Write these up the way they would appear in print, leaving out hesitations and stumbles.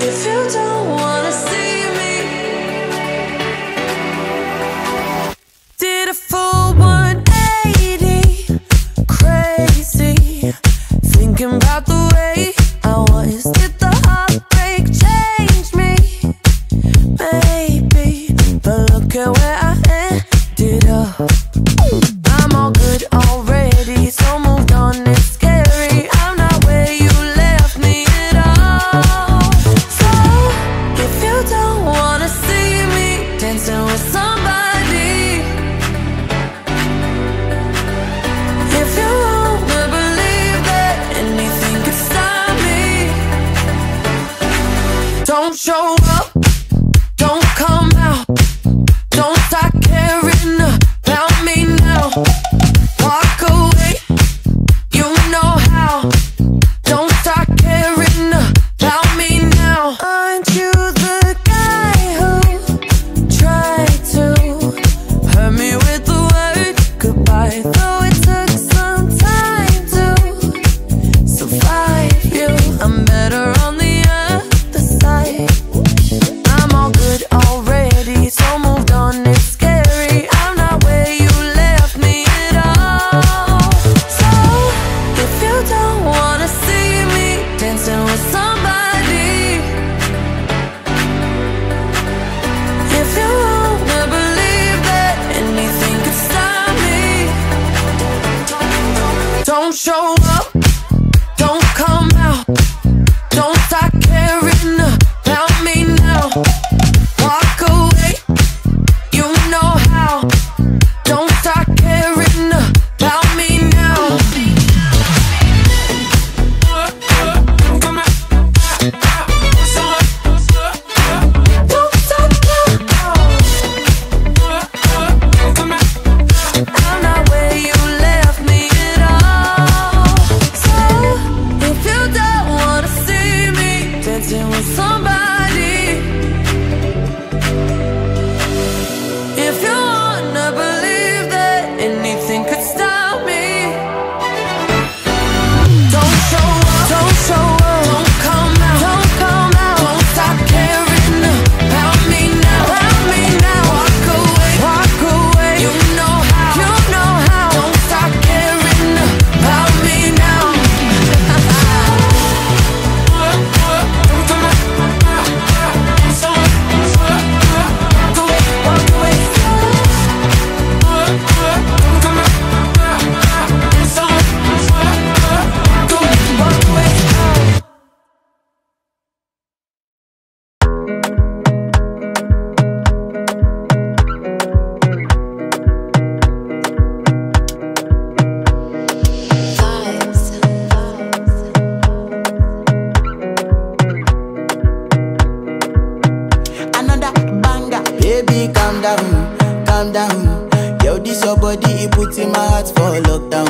If you don't wanna see me, did a full 180, crazy, thinking about the way I was. Did the heartbreak change me? Maybe, but look at where I ended up. I'm all good already, so moved on, it's scary. I'm not where you left me at all. So, if you don't wanna see me dancing with somebody, if you wanna believe that anything could stop me, don't show up, don't come out, don't start caring about me now. Walk away, you know how. Don't start caring about me now. Aren't you the guy who tried to hurt me with the word goodbye? Though it took some time to survive you, I'm better on the other side. I'm all good already, so moved on, it's scary. I'm not where you left me at all. So, if you don't wanna see me dancing with somebody, if you wanna believe that anything could stop me, don't show up, don't come out, don't start caring about me now. Walk away, you know how. Don't start caring about me now. Don't stop now. I'm not where you left me at all. So, if you don't wanna see me dancing with somebody, if you wanna believe that anything could stop me, don't show up, don't show up, don't come out, don't come out, don't stop caring about me now, about me now. Walk away, you know how, you know how. Don't stop caring about me now. Walk away. Another banger. Baby, calm down, calm down. Yo, this your body, it puts in my heart for lockdown,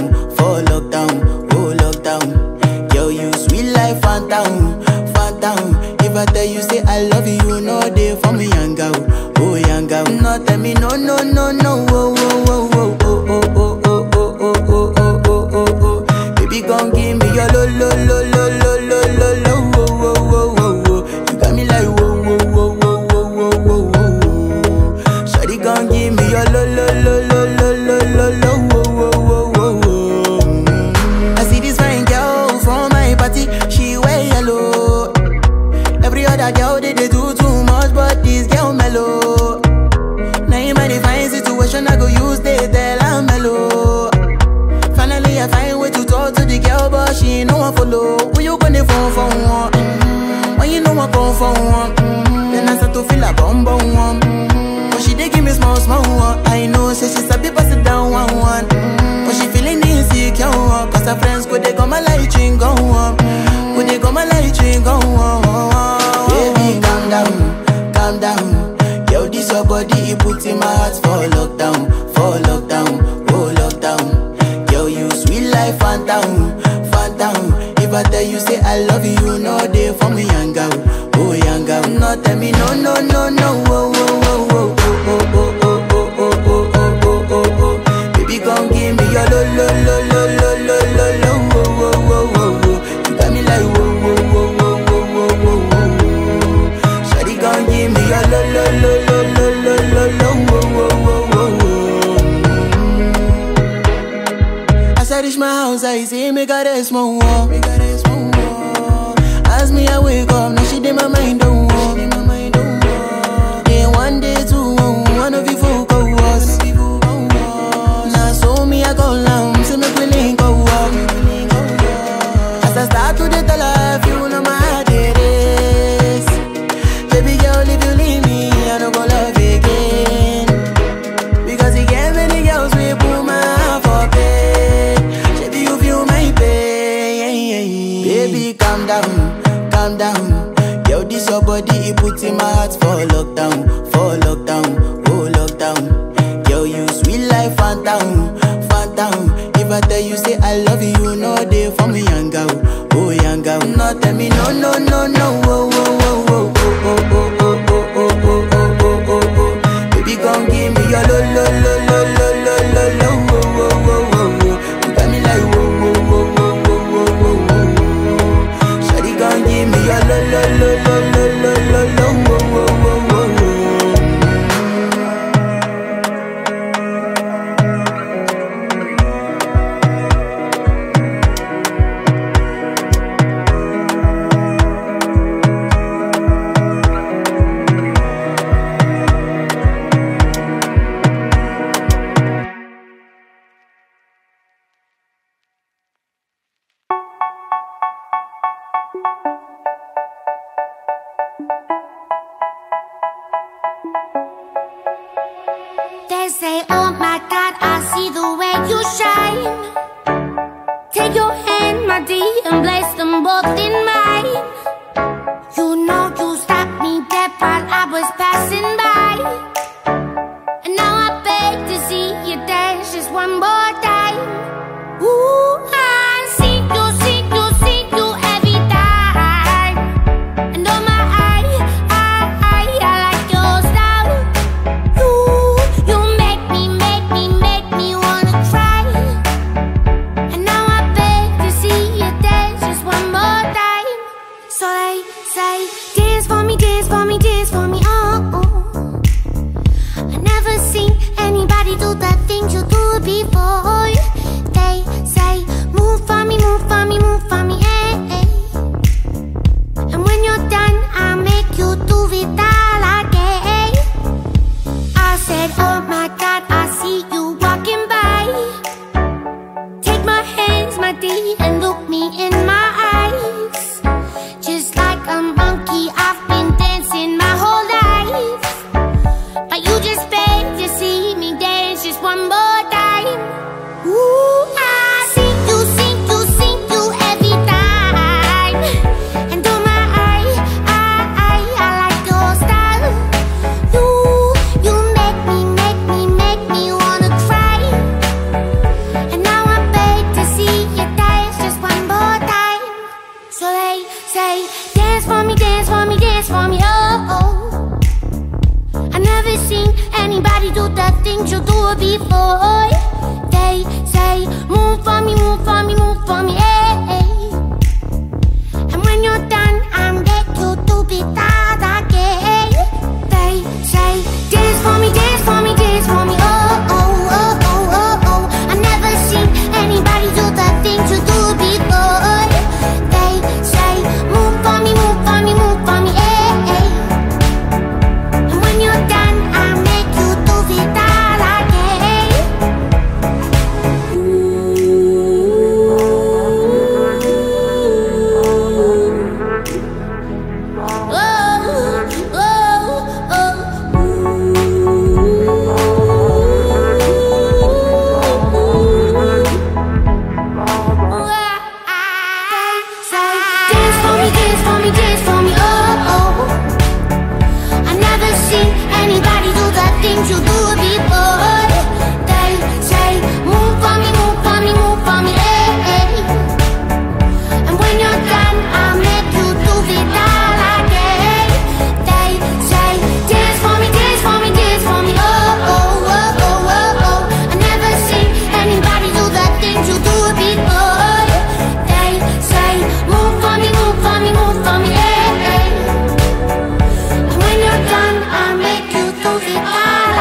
oh lockdown. Yo, you sweet life, phantom, phantom. If I tell you say I love you, you know they for me, young girl, oh young girl. No, tell me no, no, no, no, oh, oh, oh, oh, oh, oh, oh, oh, oh, oh, oh, oh, oh, oh. Baby, come give me your lo, lo, lo, lo, lo, lo, lo, lo, oh, oh, oh, oh, oh. You got me like whoa, whoa, whoa, whoa, whoa, whoa, whoa, whoa. Shawty, come give me your lo, lo, lo, lo, lo, lo, lo, lo, oh, oh, oh, oh, oh. I see this fine girl from my party, she wear yellow. Every other girl they do too much, but this girl mellow. Now in my divine situation, I go use they tell I'm mellow. Finally, I find way to talk to the girl, but she ain't no one follow. Who you gonna phone for one? When you know I come for one, then I start to feel a bum bum one. But she dey give me small small one. I know, say she's a people sit down one. But she feeling insecure, cause her friends could they come my light ring go on. Could they come my light ring go on. Baby, calm down, calm down. Yo, this your body, it puts in my heart for lockdown, oh lockdown. Yo, you sweet life, phantom, phantom. If I tell you say I love you, you know they for me, young girl, oh young girl. No, tell me no, no, no, no, oh, oh, oh, oh, oh, oh, oh, oh, oh, oh, oh, oh, oh, oh. Baby, come give me your lo, lo, lo, lo, lo, lo, lo, lo, oh, oh, oh, oh, oh. You got me like whoa, whoa, whoa, whoa, whoa, whoa, whoa. this your body, it puts in my heart for lockdown, oh lockdown. Yo, you sweet life, phantom, phantom. If I tell you say I love you, you know they for me young girl, oh young girl. No tell me no, no, no, no, oh, oh, oh, oh, oh, oh, oh, oh, oh, oh, oh, oh, oh, oh. Baby, gon' give me your lo, lo, lo, lo, lo, lo, lo, lo, oh, oh, oh, oh, oh. You got me like whoa, whoa, whoa, whoa, whoa, whoa, whoa, whoa. Shawty gon' give me your lo, lo, lo, lo, lo, lo, lo, lo, oh, oh, oh, oh, oh. They say, oh my God, I see the way you shine. Take your hand, my dear, and place them both in mine. You know you stopped me dead while I was passing by. And now I beg to see you dance just one more time. Ooh, I see you every time. And oh my, I like your style. You make me wanna cry. And now I beg to see you dance just one more time. So they say, dance for me, dance for me, dance for me, oh, oh. I never seen anybody do the things you do before. They say, move for me, move for me, move for me, eh, eh. And when you're done, I'll make you do it all again. I said, oh my God, I see you walking by. Take my hands, my dear, and look me in my eyes. Just like a monkey, I've been dancing my whole life. But you just beg to see me dance just one more time. Ooh, I see you every time. And oh my, I like your style. You make me wanna cry. And now I beg to see you dance just one more time. So they say, dance for me, dance for me, dance for me, oh, oh. I never seen anybody do the things you do before. They say, move for me, move for me, move for me, eh, eh. And when you're done, I'll make you do it all again. They say, dance for me, dance for me, dance for me, oh, oh, oh, oh, oh, oh. I never seen anybody do the things you do before. They say, move for me, move for me, move for me, eh, eh. And when you're done, I'll make you do it all again. You do it before. They say, move for me, move for me, move for me, eh, eh. And when you're done, I'll make you do it all again. They say, dance for me, dance for me, dance for me, oh, oh, oh, oh, oh, oh. I never seen anybody do the things you do it before. They say, move for me, move for me, move for me, eh, eh. And when you're done, I'll make you do it all.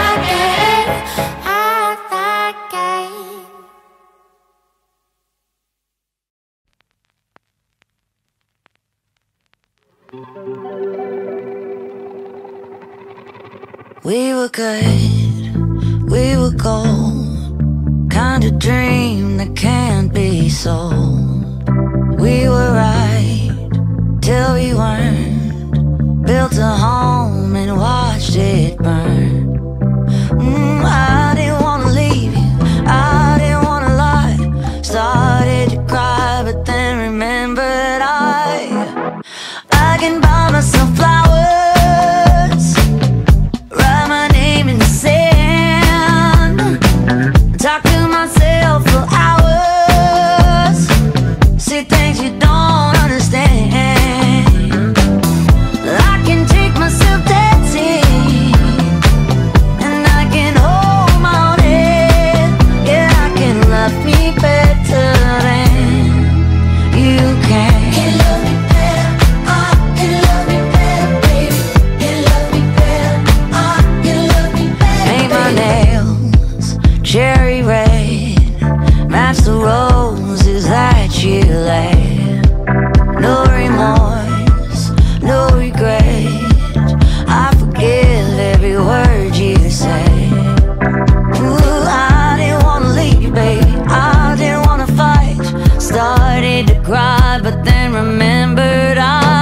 We were good, we were gold, kind of dream that can't be sold. We were right till we weren't, built a home and watched it burn. I didn't wanna leave you, I didn't wanna lie. Started to cry but then remembered I can buy buy myself flowers, write my name in the sand, talk to myself for hours, say things you don't understand. I can take myself dancing, and I can hold my own head. Yeah, I can love me better than you can. Can love me better, can love me better, baby. Can love me better, can love me better. Paint my nails cherry red, match the roses that you laid. No remorse, no regret, I forgive every word you say. Ooh, I didn't wanna leave you, baby, I didn't wanna fight. Started to cry, but then remembered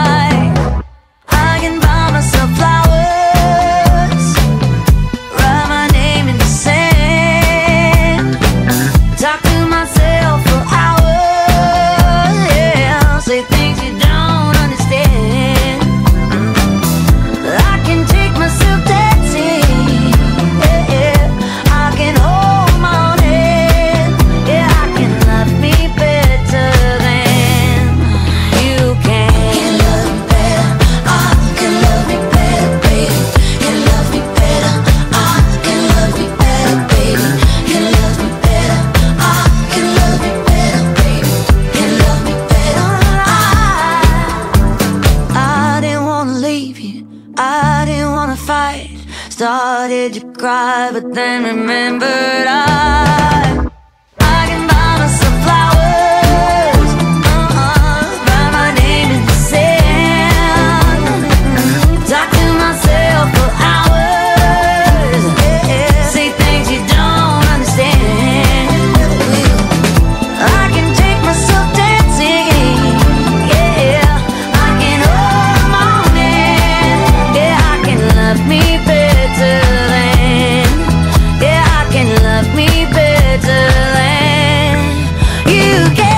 I can buy myself flowers, write my name in the sand, talk to myself for hours, yeah, say things you don't understand. I can take myself dancing, yeah, I can hold my own head, yeah, I can love me better than you can. Can love me better, can love me better, baby. Can love me better, can love me better, baby. Can love me better, can love me better, baby. Can love me better. I didn't wanna leave you, I didn't wanna fight. Started to cry, but then remembered I can buy myself flowers, write my name in the sand, talk to myself for hours, yeah, say things you don't understand. I can take myself dancing, yeah, I can hold my own hand, yeah, I can love me better than, yeah, I can love me better than you can.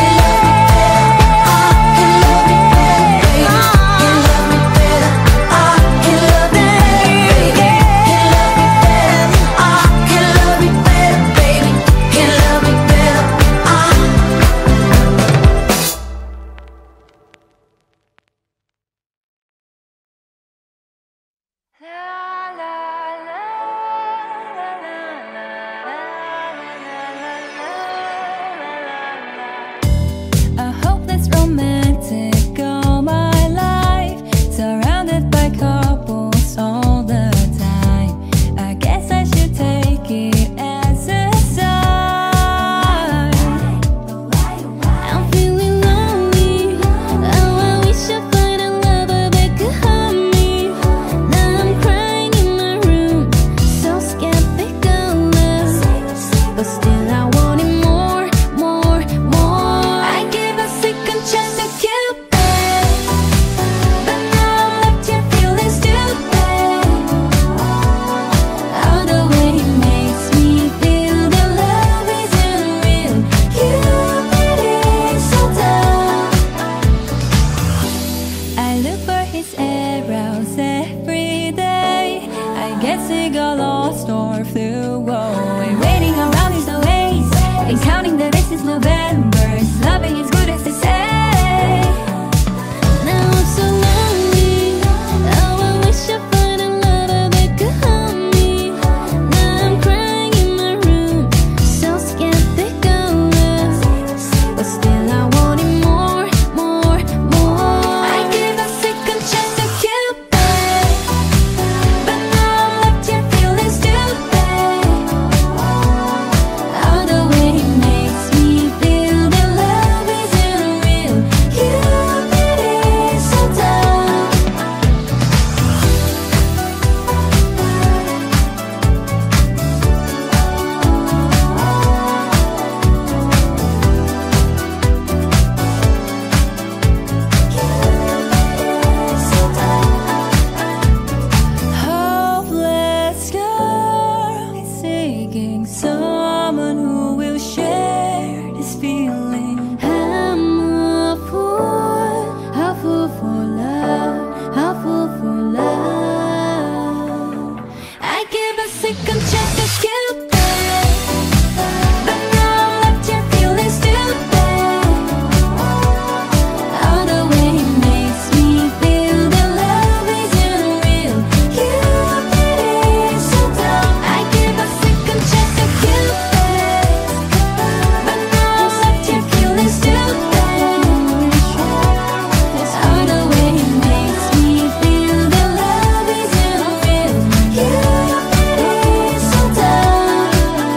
A hopeless romantic all my life, surrounded by couples all the time. I guess I should take it as a sign. I'm feeling lonely, oh, I wish I find a lover that could hold me. Now I'm crying in my room, so skeptical of, but still I wanted more, more, more. I gave a second chance to Cupid, but now I'm left here feeling stupid. Oh, the way he makes me feel that love isn't real. Cupid is so dumb. I look for his arrows every day. I guess he got lost or flew away. Waiting around is the ways, and counting the days since November. His loving is good as they say. Now I'm so lonely, oh, I wish I find a lover that could hold me. Now I'm crying in my room, so skeptical of, but still I wanted more, more, more. I gave a second chance to Cupid, but now I'm left here feeling stupid. Oh, the way he makes me feel that love is second chance to Cupid, but now I'm left here feeling stupid. All the way it makes me feel that love isn't real. Cupid is so dumb. I give a second chance to Cupid, but now I'm left here feeling stupid. All the way it makes me feel that love isn't real. Cupid is so dumb.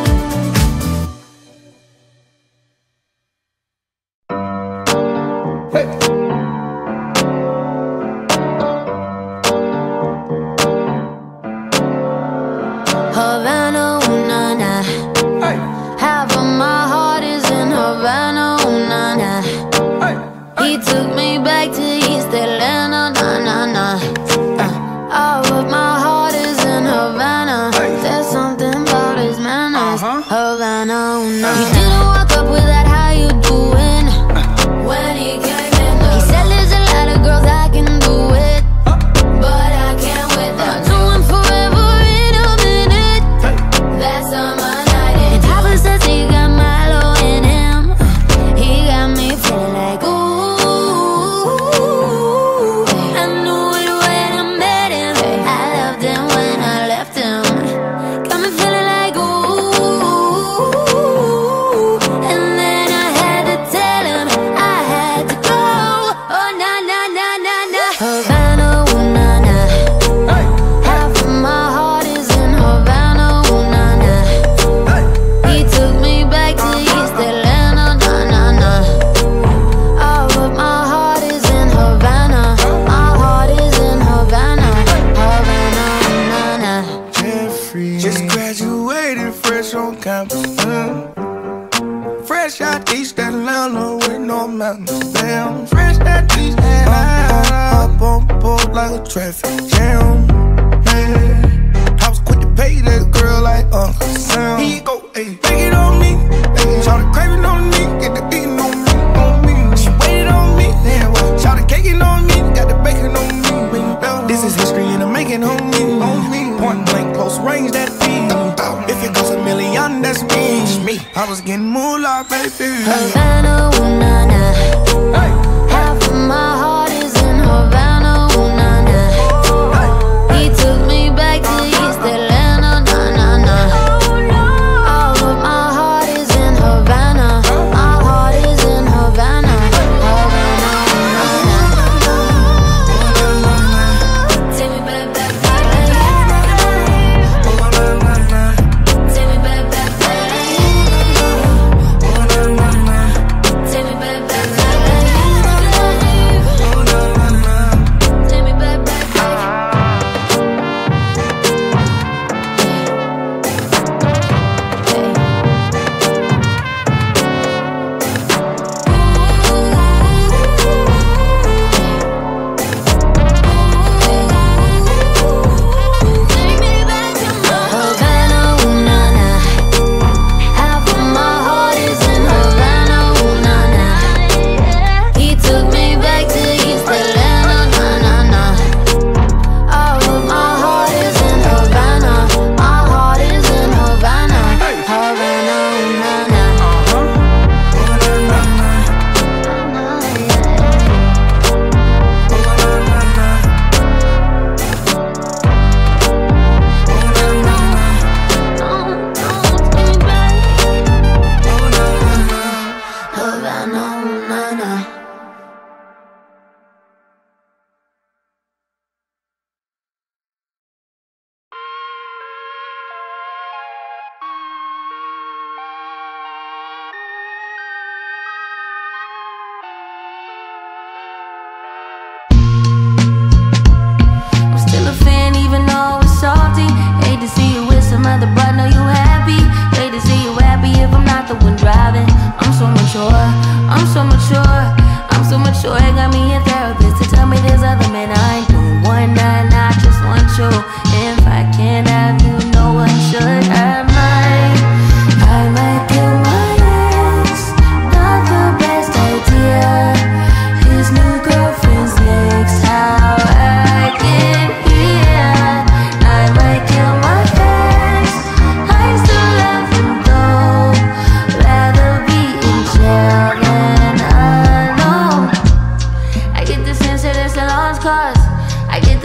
Havana, ooh, na, na. Half of my heart is in Havana, ooh, na, na. He took me back to East Atlanta, na, na, na. All of my heart is in Havana. There's something about his manners. Havana, ooh, na, na. He didn't walk up with that, how you doing? When he came in, he said there's a lot of girls I can do it, but I can't with them. Doing forever in a minute. That's on my night. And Papa says he got Milo in him. He got me feeling like ooh. I knew it when I met him. I loved him when I left him. Got me feeling like ooh. And then I had to tell him I had to go. Oh na na na na na. Havana, ooh, na, na. Half of my heart is in Havana, ooh, na, na. He took me back to East Atlanta, na, na, na. All of my heart is in Havana. My heart is in Havana. Havana, na, na. Jeffrey just graduated fresh on campus. Fresh out East Atlanta with no mountains. Damn, fresh out East Atlanta. Up on board like a traffic jam. Man, I was quick to pay that girl like Uncle Sam. He go, ayy, take it on me. Ayy, shout the craving on me, get the beating on me, on me. She waited on me, then what? Shout the caking on me, got the bacon on me. This is history and I'm making on me. Point blank, close range, that feed. If it goes $1 million, that's me. I was getting moolah, baby. Havana, ooh, na, na. Half of my heart is in Havana, ooh, na, na. He took me back to East Atlanta, na, na, na. All of my heart is in Havana. My heart is in Havana. Havana, ooh, na, na. Take me back, back, back. Take me back, back, back. Take me back.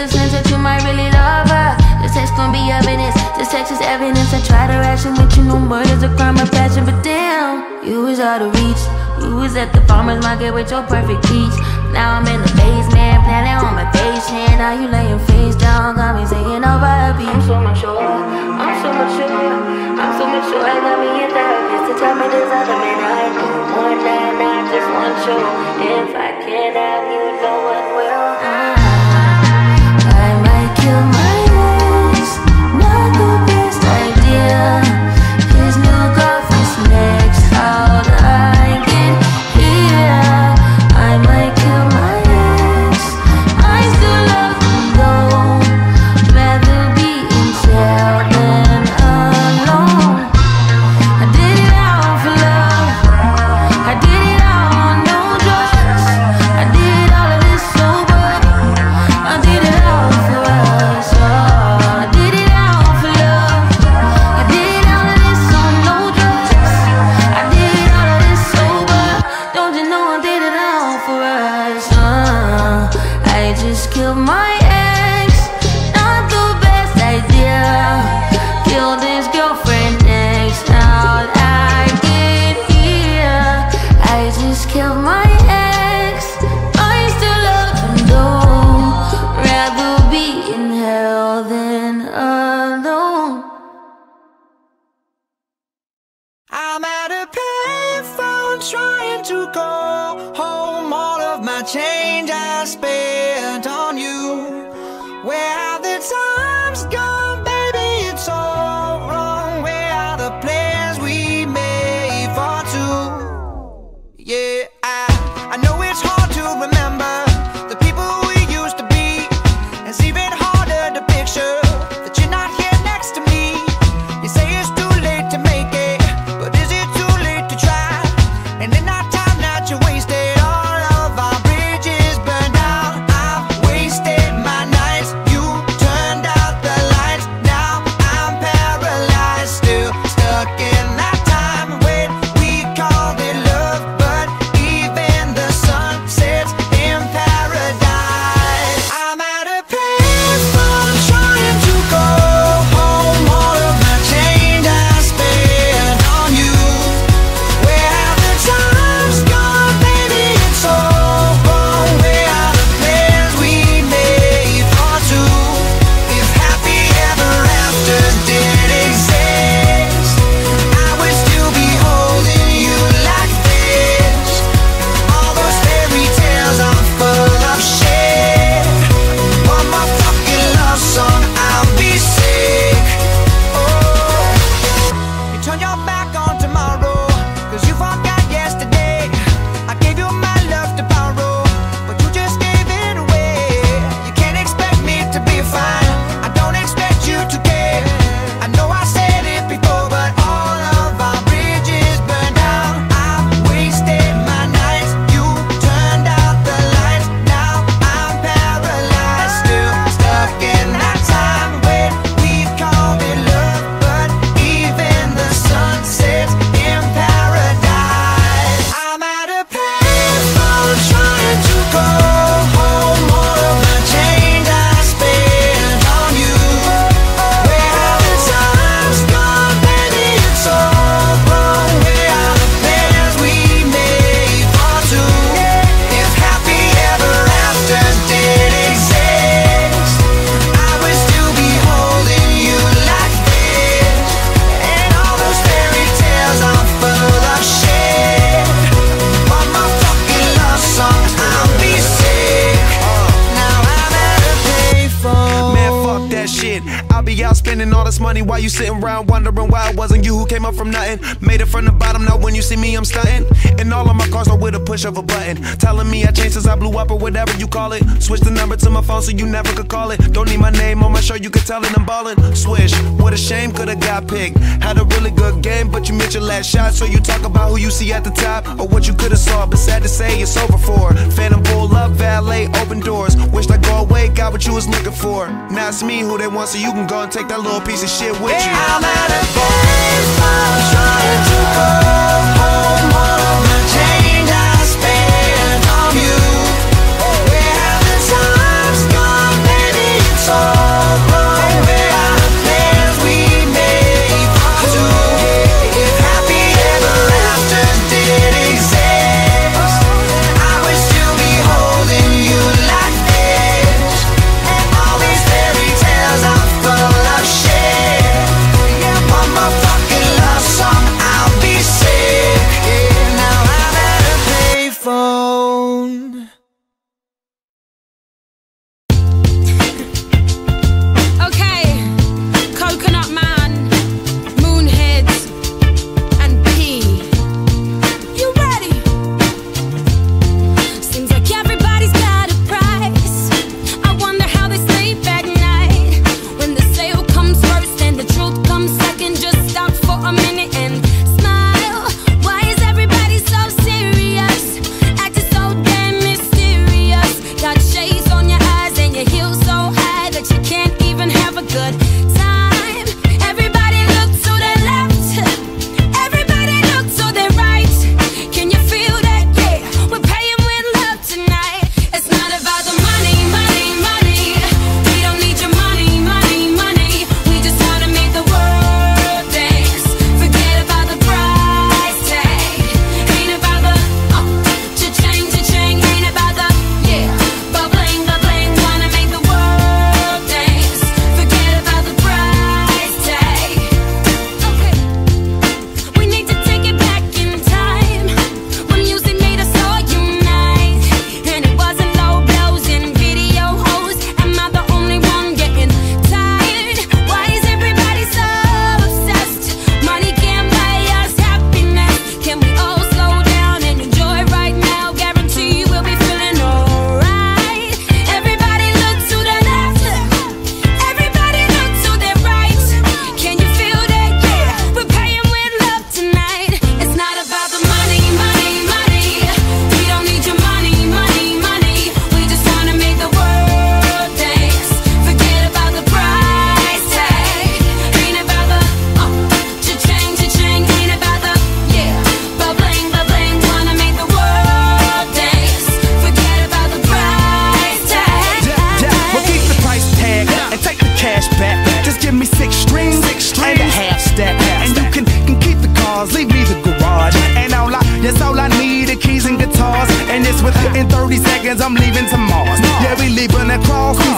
the sense that you might really love her. This text gon' be evidence, this text is evidence. I try to ration with you, no murder's a crime of passion. But damn, you was out of reach. You was at the farmer's market with your perfect peach. Now I'm in the basement, planning on my patient. Now you laying face down, got me saying over a beat. I'm so mature, I'm so mature, I'm so mature. I got me a therapist to tell me there's other men I do. One night, not just one show. If I can't have you, no one will. I might kill my ex, not the best idea. His new girlfriend's next, how'd I get here? I might kill my ex, I still love him though. Rather be in jail than alone. I did it all for love, I did it all on no drugs. I did all of this sober, I did it all for us. Oh, I did it all for love, I did all of this on no drugs. I did all of this sober, don't you know I did it all for us. I just killed my ex, not the best idea. Killed his girlfriend next, how'd I get here? I just killed my ex, I still love him though. Rather be in hell than alone. I'm at a payphone trying to call home. All of my change I spent on you. Where have the times gone, baby? It's all wrong. Where are the plans we made for two? Yeah, I know it's hard to remember the people we used to be. It's even harder to picture that you're not here next to me. You say it's too late to make it, but is it too late to try? And in that time that you wasted, all of our bridges burned out. I've wasted my nights, you turned out the lights. Now I'm paralyzed, still stuck in that time when we called it love. But even the sun sets in paradise. I'm at a payphone trying to go home. All of my change I spent on you. Where have the times gone, baby? It's all wrong. Where are the plans we made for two? If happy ever afters did exist, I would still be holding you like this. All those fairy tales are full of shit. One more fucking love song, I'll be sick. Oh, you turn your back on tomorrow, cause you forgot yesterday. I gave you my love to borrow, but you just gave it away. You can't expect me to be fine, I don't expect you to care. I know I said it before, but all of our bridges burned out. I've wasted my nights, you turned out the lights. Now I'm paralyzed, still stuck in that time when we called it love. But even the sun sets in paradise. I'm at a payphone trying to go home. All of my change I spent on you. Where have the times gone, baby? It's all wrong. Where are the plans we made for two? If happy ever afters did exist, I would still be holding you like this. And all those fairy tales are full of shit. One more fucking love song, I'll be sick. Now I'm at a payphone. Man, fuck that shit. I'll be out spending all this money while you sitting around wondering why it wasn't you who came up from nothing. Made it from the bottom, now when you see me, I'm stunting. And all of my cars are with a push of a button. Telling me I changed since I blew up or whatever you call it. Switch the number to my phone so you never could call it. Don't need my name on my shirt, you could tell it I'm ballin'. Swish, what a shame, could've got picked. Had a really good game, but you missed your last shot. So you talk about who you see at the top or what you could've saw. But sad to say, it's over for. Phantom pull up, valet, open doors. Wished I go away, got what you was looking for. Now it's me who they want, so you can go and take that little piece of shit with you. I'm at a payphone trying to go home. All of my change I spent on you. Where have the times gone, baby?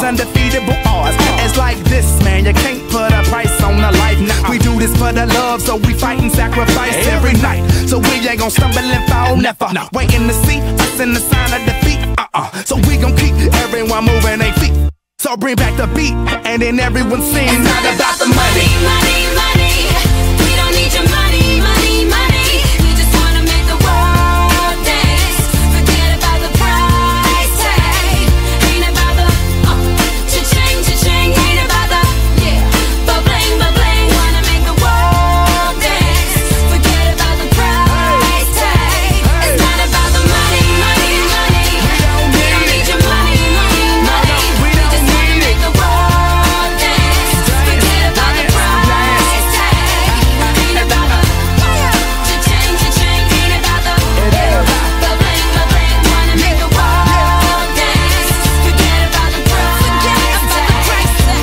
undefeatable odds. It's like this, man, you can't put a price on a life. Nah, we do this for the love, so we fight and sacrifice every night. So we ain't gon' stumble and fall, never. Waiting to see us in the sign of defeat. So we gon' keep everyone moving their feet. So bring back the beat, and then everyone sings. It's not about the money, money, money. We don't need your money, money, money. We just wanna make the world dance. Forget about the price tag. Ain't about the cha-ching, cha-ching. Ain't about the ba-bling, ba-bling. Wanna make the world dance. Forget about the price tag. It's not about the money, money, money. We don't need your money, money, money. We just wanna make the world dance. Forget about the price tag. Ain't about the cha-ching, cha-ching. Ain't about the ba-bling, ba-bling. Wanna make the world dance. Forget about the price tag.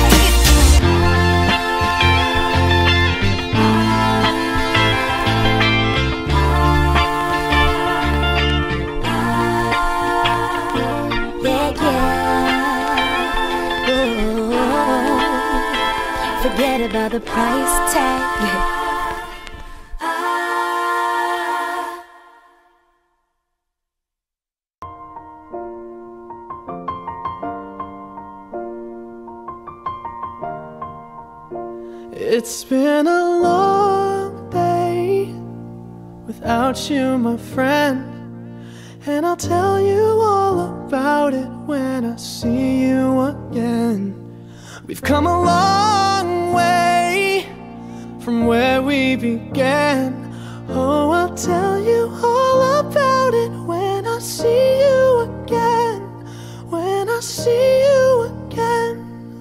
Forget about the price tag. It's been a long day without you, my friend, and I'll tell you all about it when I see you again. We've come a long way from where we began. Oh, I'll tell you all about it when I see you again. When I see you again.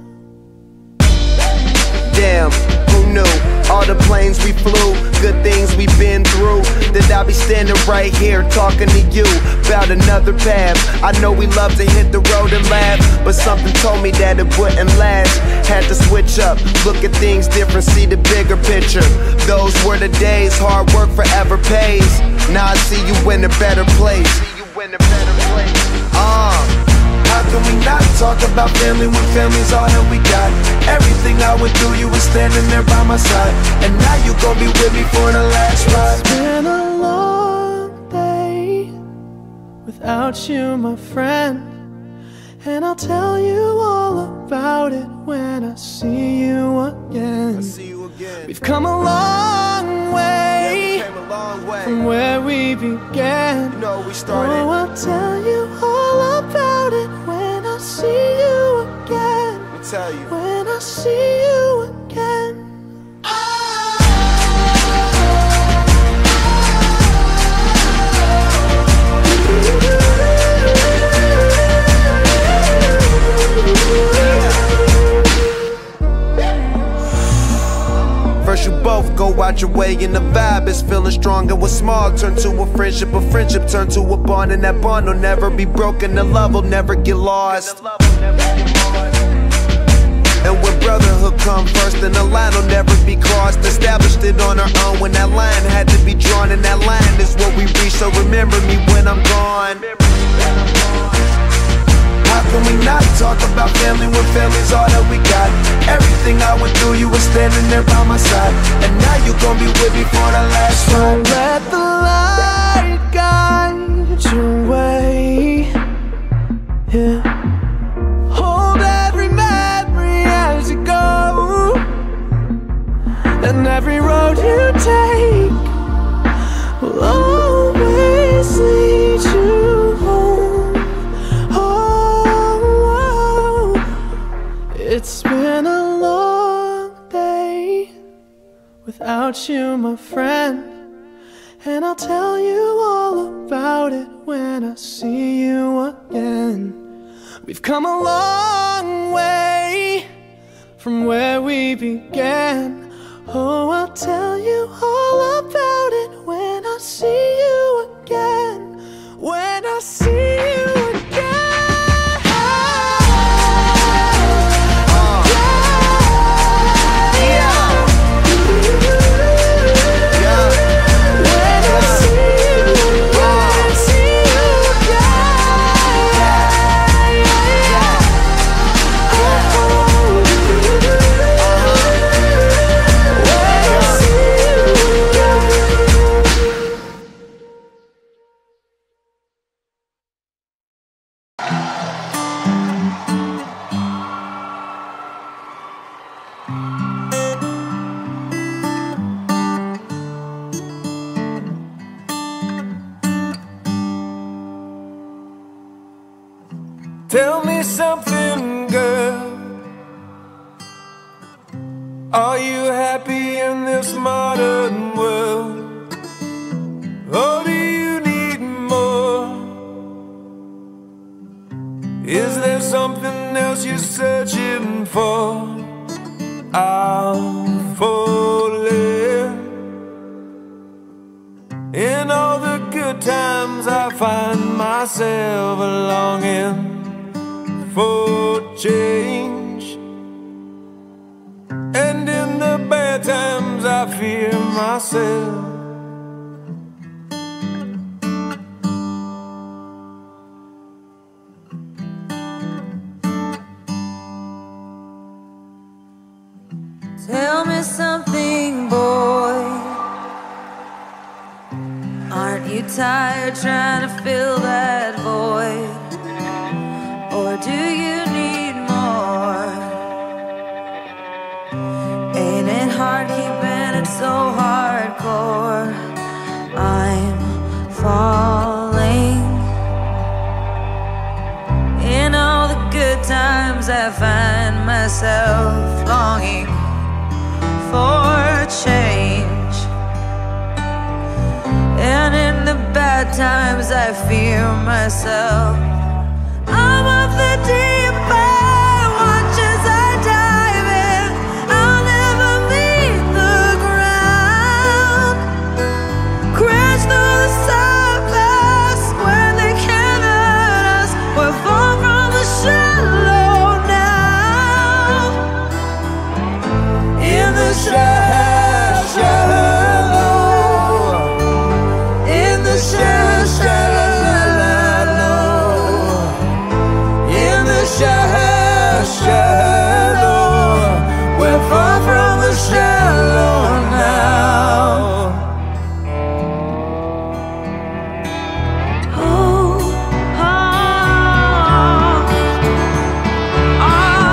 Damn, who knew? All the planes we flew, good things we've been through, that I'll be standing right here talking to you about another path. I know we love to hit the road and laugh, but something told me that it wouldn't last. Had to switch up, look at things different, see the bigger picture. Those were the days, hard work forever pays. Now I see you in a better place. How can we not talk about family when family's all that we got? Everything I went through, you were standing there by my side, and now you gon' be with me for the last ride. It's been a long day without you, my friend, and I'll tell you all about it when I see you again. We've come a long way, from where we began. You know we started. Oh, I'll tell you all about it when I see you again. I'll tell you. When I see you again. First you both go out your way and the vibe is feeling strong, and what's small turn to a friendship turn to a bond, and that bond will never be broken, the love will never get lost. And when brotherhood come first, then the line will never be crossed. Established it on our own when that line had to be drawn, and that line is what we reach, so remember me when I'm gone. How can we not talk about family when family's all that we got? Everything I went through, you were standing there by my side, and now you gon' be with me for the last ride. Don't let the light guide your way. Yeah. Hold every memory as you go, and every road you take will always lead you home. Oh, it's been a long day without you, my friend, and I'll tell you all about it when I see you again. We've come a long way from where we began. Oh, I'll tell you all about it when I see you again. When I see you again. Tell me something, girl. Are you happy in this modern world? Or do you need more? Is there something else you're searching for? I'm falling. In all the good times I find myself longing for change, and in the bad times I fear myself. Tell me something, boy. Aren't you tired trying to fill that void? Or do you need more? Ain't it hard keeping it so hardcore? I'm falling. In all the good times I find myself longing for change, and in the bad times I fear myself. I'm of the deep end, watch as I dive in. I'll never meet the ground. Crash through the surface where they can't hurt us. We're far from the shallow now. In the shallow, in the shallow. Shallow, we're far from the shallow now. Oh, oh, oh,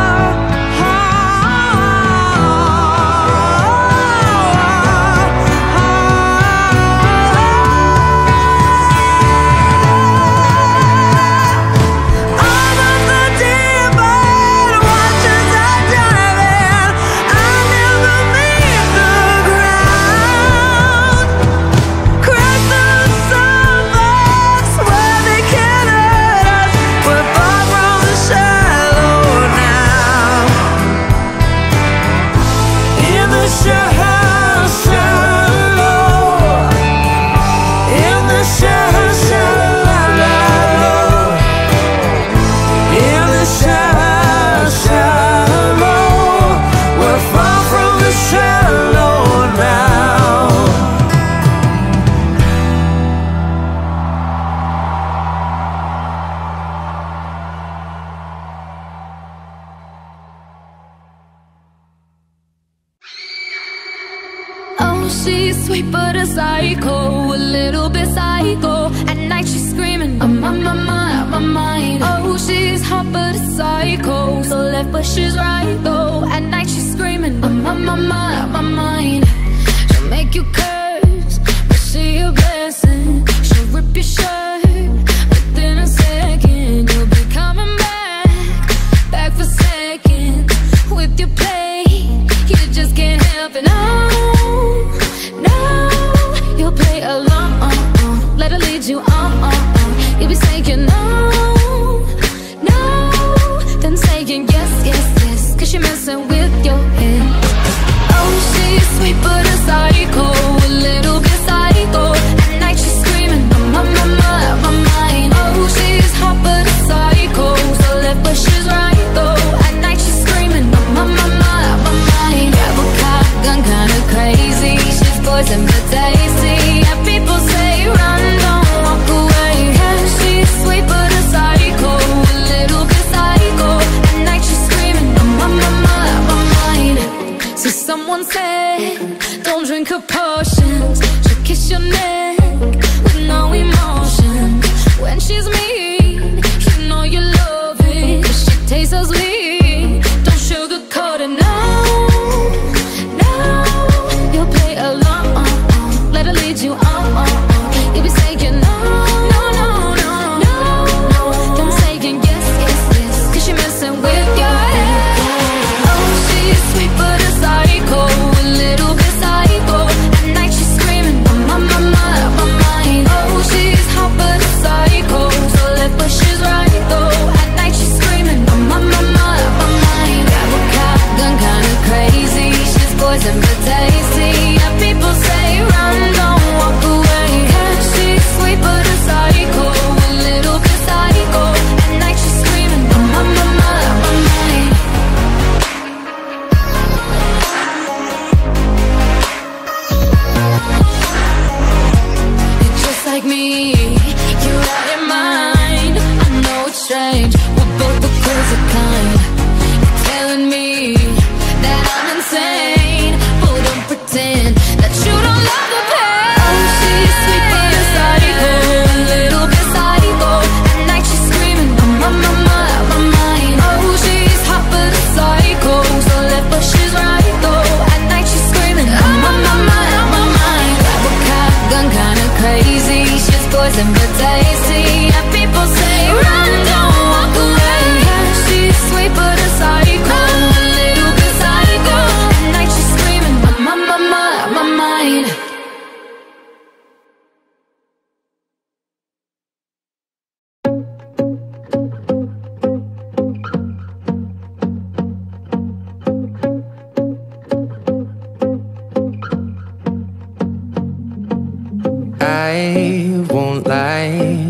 she's sweet but a psycho, a little bit psycho. At night she's screaming, I'm on my mind. Oh, she's hot but a psycho, so left but she's right though. At night she's screaming, I'm on my mind. She'll make you curse, but she a blessing. She'll rip your shirt within a second. You'll be coming back for seconds with your play. You just can't help it, no. You'll play along, let her lead you on. You'll be saying no, then saying yes, cause you're messing with your head. Oh, she's sweet but a psycho, a little bit psycho. At night she's screaming, I'm on my mind. Oh, she's hot but a psycho, so left but she's right though. At night she's screaming, I'm on my mind. Grab a gun, kinda crazy. She's poison but tasty. Yeah, people say run, don't walk away. Yeah, she's sweet but a psycho, a little bit psycho. At night she's screaming, I'm on my mind. So someone said, don't drink her potions. She'll kiss your neck with no emotion. When she's mean, you know you love it. She tastes so sweet, don't sugarcoat it, no. You'll play along, let her lead you on. You'll be saying no, then saying yes,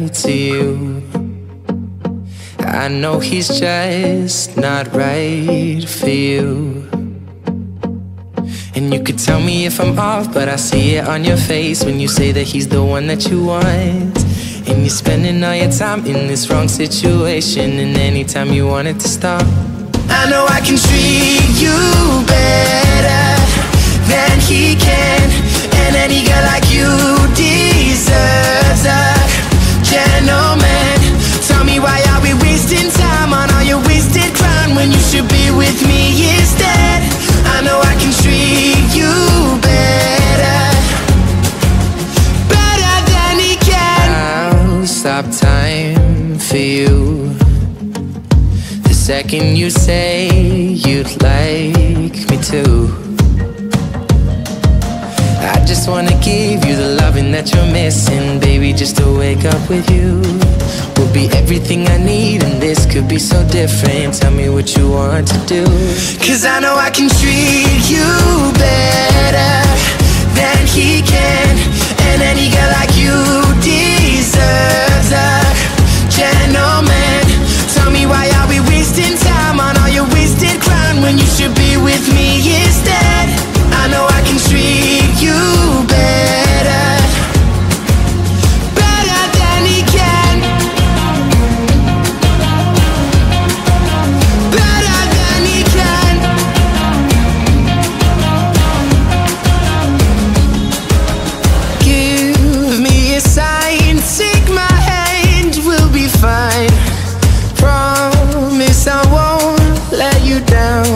to you. I know he's just not right for you. And you could tell me if I'm off, but I see it on your face when you say that he's the one that you want. And you're spending all your time in this wrong situation, and anytime you want it to stop. I know I can treat you better than he can, and any girl like you deserves a gentleman. Tell me, why are we wasting time on all your wasted crown when you should be with me instead? I know I can treat you better, better than he can. I'll stop time for you the second you say you'd like me to. I just wanna give you the loving that you're missing, baby, just to wake up with you. Will be everything I need, and this could be so different. Tell me what you want to do, 'cause I know I can treat you better than he can, and any girl like you deserves a gentleman. Tell me, why are we wasting time on all your wasted crown when you should be with me instead? I know I can treat you better, better than he can, better than he can. Give me a sign, take my hand, we'll be fine. Promise I won't let you down.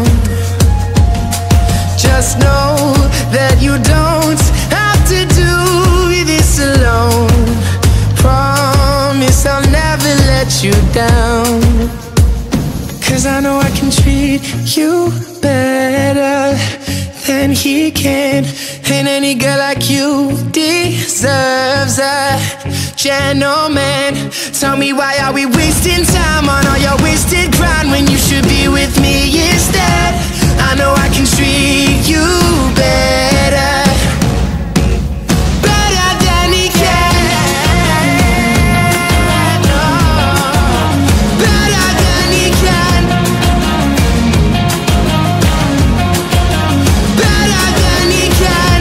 Just know that you don't have to do this alone. Promise I'll never let you down, 'cause I know I can treat you better than he can, and any girl like you deserves a gentleman. Tell me, why are we wasting time on all your wasted grind when you should be with me instead? I know I can treat you better, better than he can, oh, better than he can, better than he can.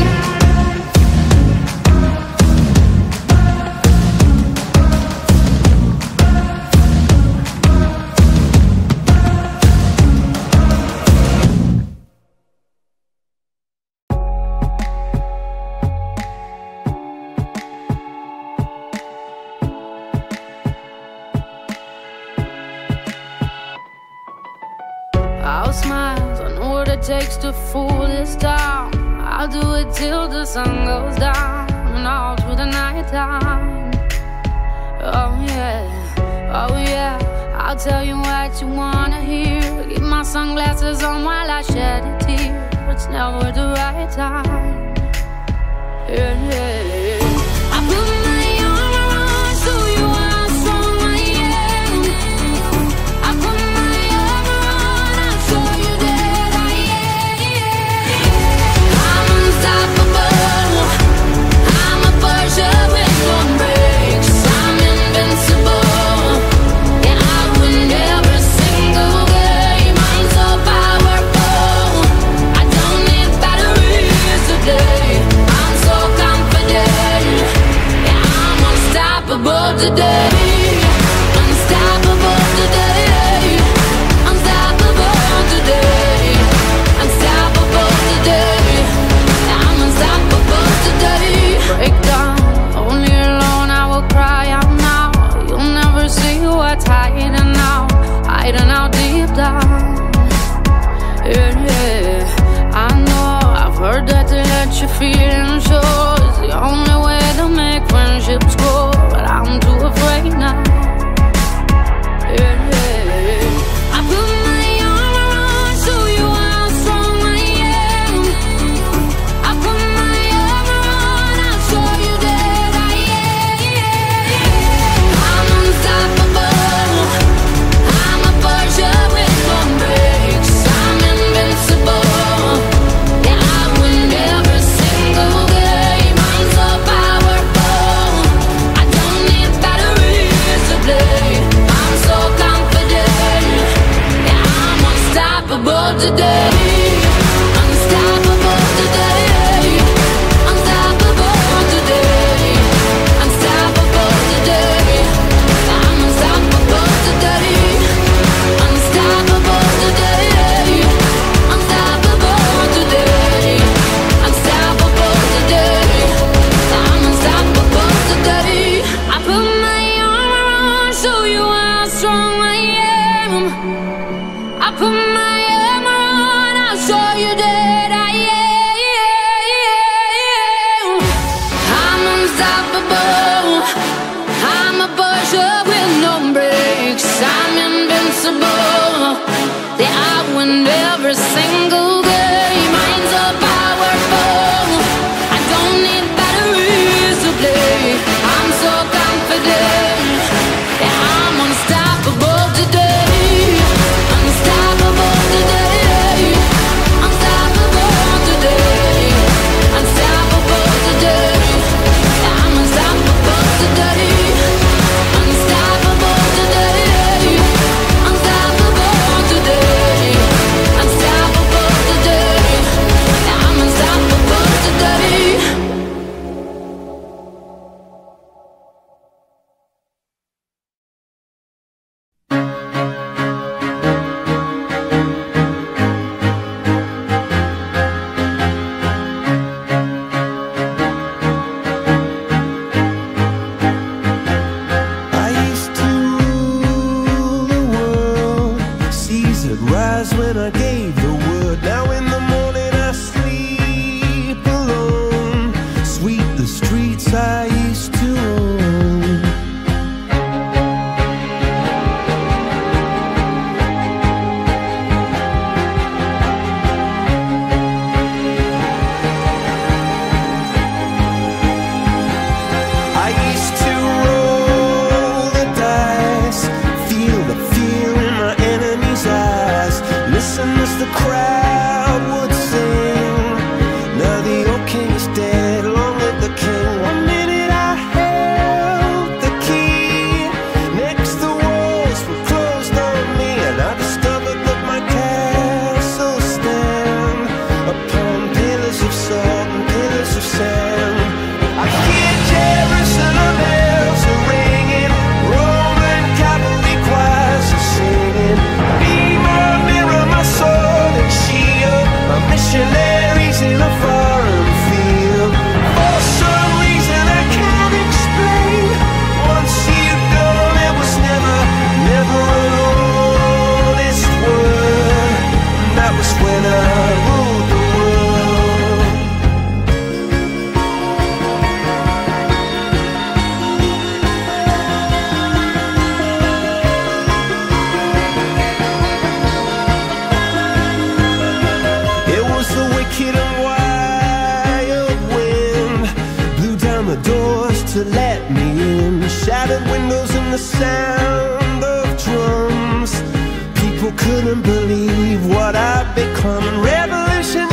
I'll smile, I know what it takes to fool this town. I'll do it till the sun goes down and all through the night time. Oh yeah, oh yeah, I'll tell you what you wanna hear. Keep my sunglasses on while I shed a tear. It's never the right time. Yeah, yeah. I put my arm around so you are strong, I am. I put my arm around, I'll show you that I am. I'm unstoppable. I'm a Porsche with no brakes. I'm invincible. Yeah, I win every single game. I'm so powerful. I don't need batteries today. I'm so confident. Yeah, I'm unstoppable today. Unstoppable today. Unstoppable today. Unstoppable today. Yeah, I'm unstoppable today. Break down, only alone I will cry out now. You'll never see what's hiding out, hiding out deep down. Yeah, yeah. I know, I've heard that to let your feelings show is the only way to make friendships grow, but I'm too afraid now. Yeah, yeah. I put my arm around so you how strong I am. I put my arm around, I'll show you that I am. I'm unstoppable. I'm a Porsche with no brakes. I'm invincible. Yeah, I win every single game. to let me in. Shattered windows and the sound of drums. People couldn't believe what I'd become. Revolutionaries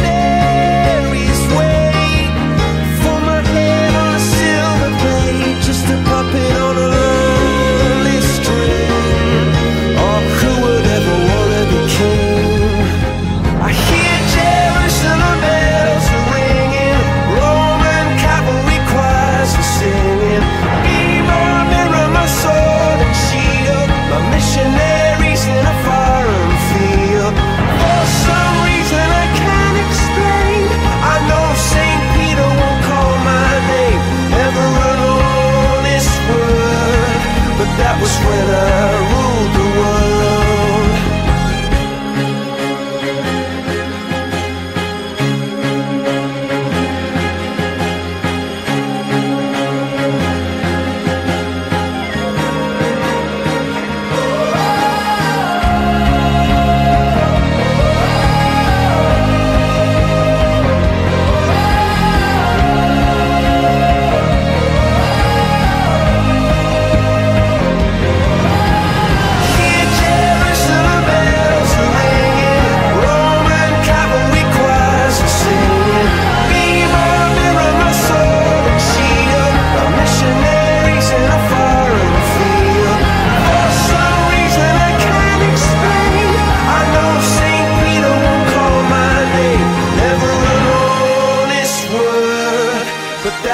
wait for my head on a silver plate, just a puppet on a lonely string. Oh, who would ever wanna be king? I hear Jerusalem bells ringing, Roman cavalry choirs are singing. Be my mirror, my sword and shield, my missionaries in a foreign field. Oh,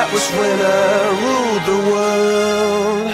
that was when I ruled the world.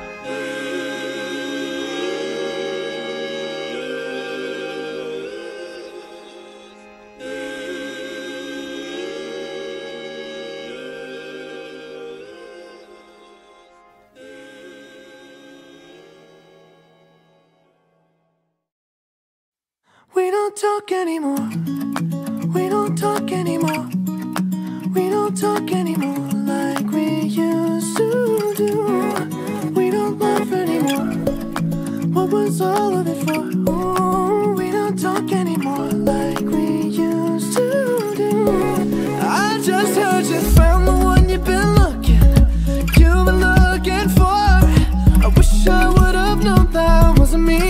We don't talk anymore. We don't talk anymore. We don't talk anymore like we used to do. We don't laugh anymore. What was all of it for? Ooh, we don't talk anymore like we used to do. I just heard you found the one you've been looking for. I wish I would have known that wasn't me.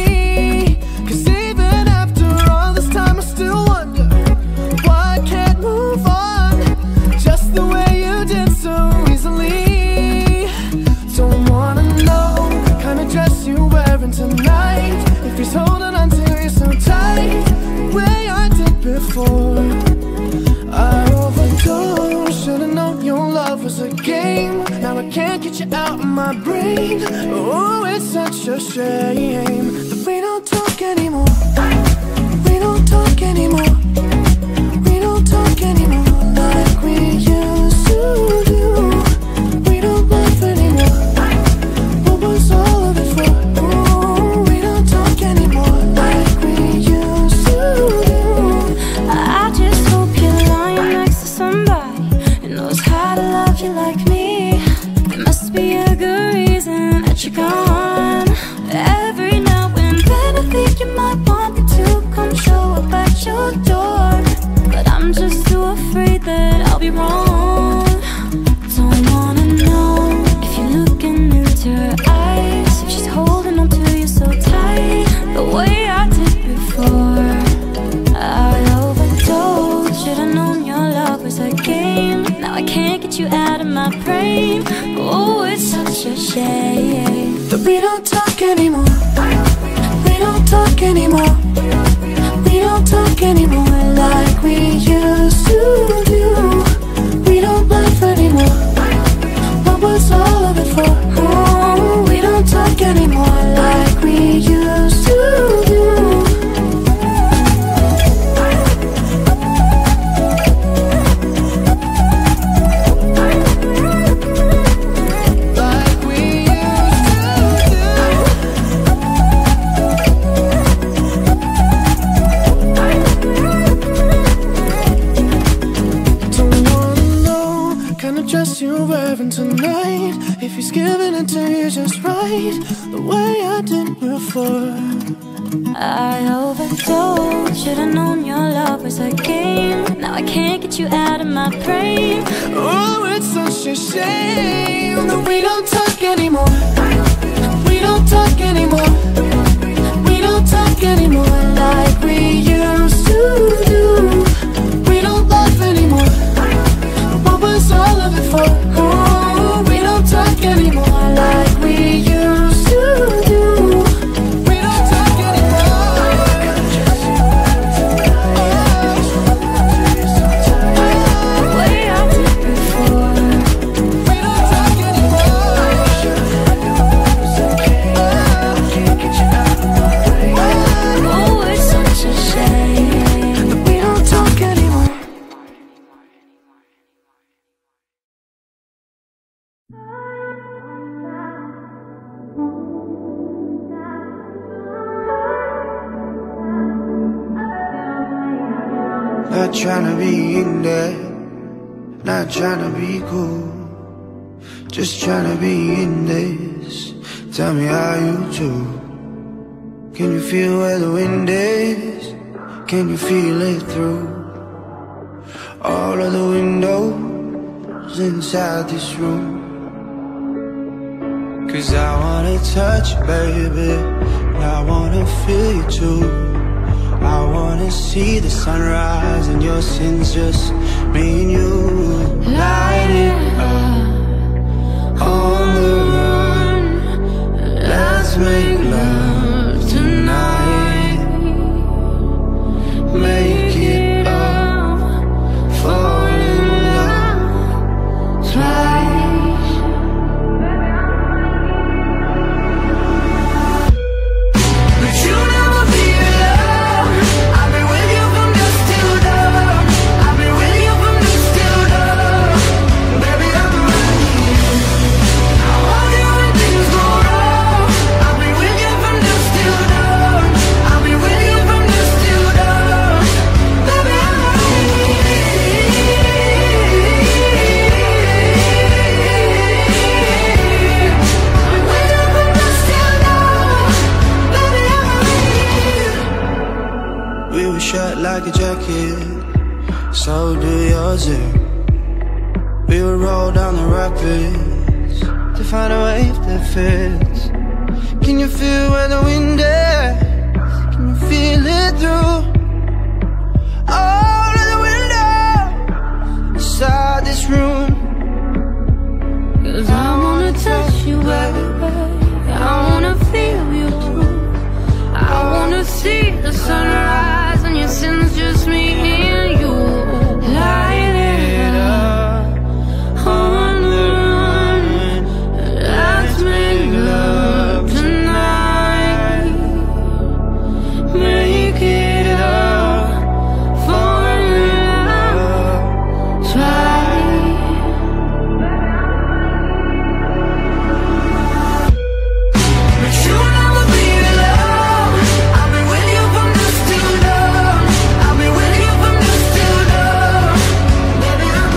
Tonight, if he's holding on to you so tight, the way I did before. I overdosed, should've known your love was a game. Now I can't get you out of my brain. Oh, it's such a shame that we don't talk anymore. We don't talk anymore. We don't talk anymore like we used to do. We don't laugh anymore. What was all of it for? You're gone. Every now and then I think you might want me to come show up at your door, but I'm just too afraid that I'll be wrong. Don't wanna know if you're looking into her eyes, if she's holding on to you so tight, the way I did before. I overdosed, should've known your love was a game. Now I can't get you out of my brain. Oh, it's such a shame that we don't talk anymore. We don't talk anymore. We don't talk anymore like we used to do. We don't laugh anymore. What was all of it for? Oh, we don't talk anymore like we used to do. Dress you're wearing tonight, if he's giving it to you just right, the way I did before. I overdosed, should've known your love was a game. Now I can't get you out of my brain. Oh, it's such a shame that we don't talk anymore. We don't talk anymore. We don't talk anymore like we used to do. We don't laugh anymore. What was all of it for? Oh, we don't talk anymore like we used to do. We don't talk anymore. The way I did before. We don't talk anymore. Can't get you out of my way. Oh, it's such a shame that we don't talk anymore. Not tryna be in there, not tryna be cool, just tryna be in this. Tell me how you do. Can you feel where the wind is? Can you feel it through all of the windows inside this room? 'Cause I wanna touch you, baby, I wanna feel you too. I wanna see the sunrise and your sins, just me and you. Light it up on the run. Let's make love tonight. Make it up, fall in love. Try it, so do yours here. We would roll down the rapids to find a wave that fits. Can you feel where the wind is? Can you feel it through all of the windows inside this room? 'Cause I wanna touch you, baby. I wanna feel you too. I wanna see the sunrise and your sins, just me and you. Light it up on the run. Let's make love tonight. Make it up for love. Try. But you'll never be alone. I'll be with you from dusk till dawn. I'll be with you from dusk till dawn. Baby, I'm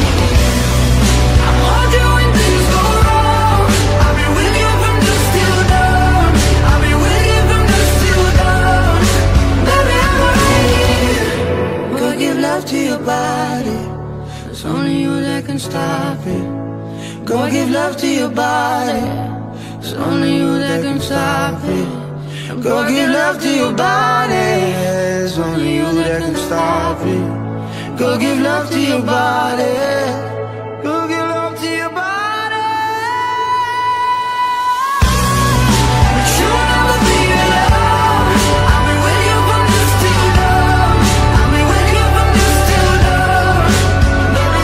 hold you when things go wrong. I'll be with you from dusk till dawn. I'll be with you from dusk till dawn. Baby, I'm right. Go give love to your body. It's only you that can stop it. Go give love to your body. It's only you that can stop it. Go give love to your body. It's only you that can stop it. Go give love to your body. Go give love to your body. But you'll never be alone. I'll be with you from dusk till dawn. I'll be with you from dusk till dawn. Baby,